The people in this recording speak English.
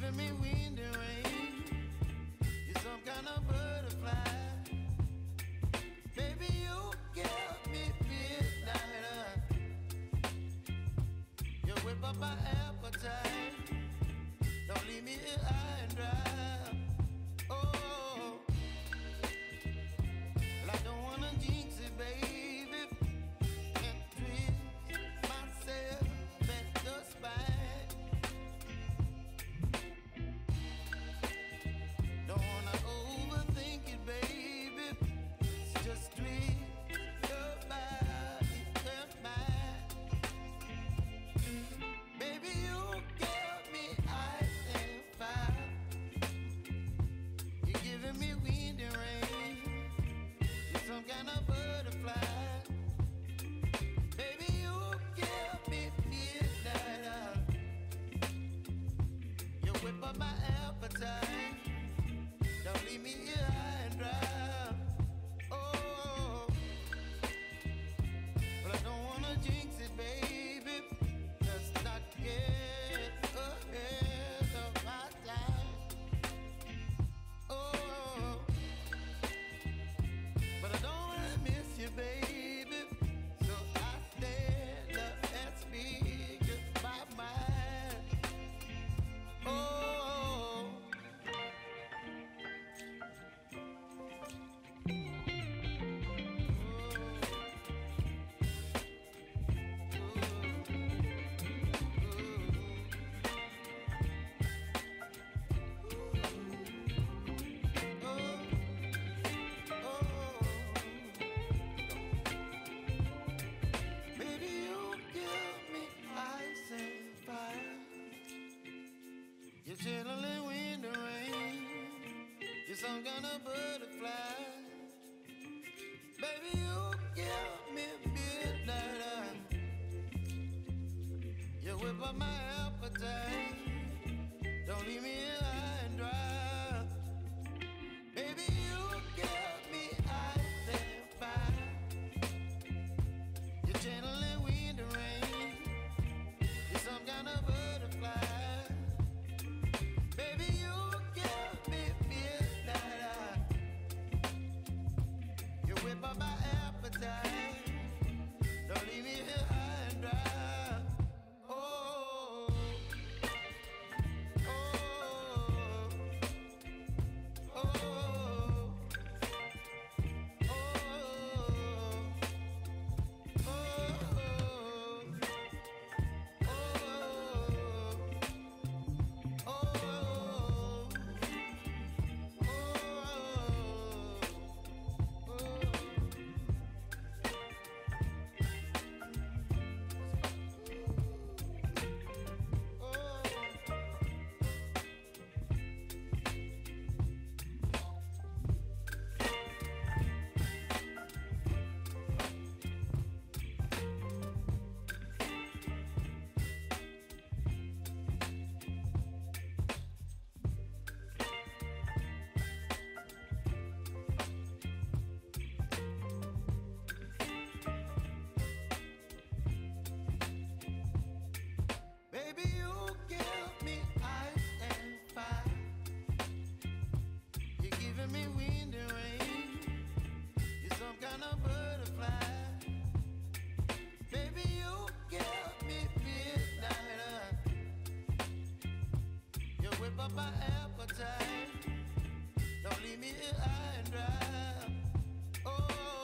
giving me wind and rain. You're some kind of butterfly. Baby, you give me midnight. You whip up my appetite. Don't leave me here high and dry. Oh, well, I don't wanna jinx it, baby, and twist myself at the spine. Don't wanna overthink it, baby. It's just twist your body and mine. Baby, you give me ice and fire. You're giving me wind and rain. You're some kind of butterfly. Baby, you give me midnight. You whip up my appetite. Don't leave me here high and dry. Oh, but I don't wanna jinx it, baby. Let's not get ahead of my time. Oh, but I don't wanna miss you, baby. So I stand up and speak my mind. Oh. Baby, you give me ice and fire. You're chilling wind and rain. You're some kind of butterfly. Baby, you give me midnight. You whip up my appetite. Don't leave me here high and dry. Baby, you give me ice and fire. You're channeling wind and rain. You're some kind of butterfly. Baby, you give me midnight. You whip up my appetite. Don't leave me here high and dry. Oh, oh, oh, oh, baby, you give me ice and fire. You're giving me wind and rain. You're some kind of butterfly. Baby, you give me midnight. You whip up my appetite. Don't leave me here high and dry. Oh.